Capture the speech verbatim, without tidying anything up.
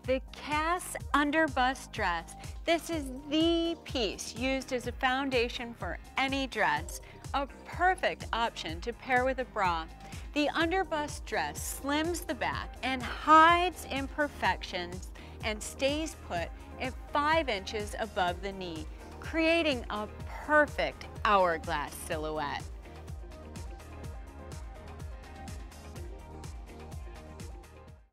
The CASS Underbust dress. This is the piece used as a foundation for any dress. A perfect option to pair with a bra. The Underbust dress slims the back and hides imperfections and stays put at five inches above the knee, creating a perfect hourglass silhouette.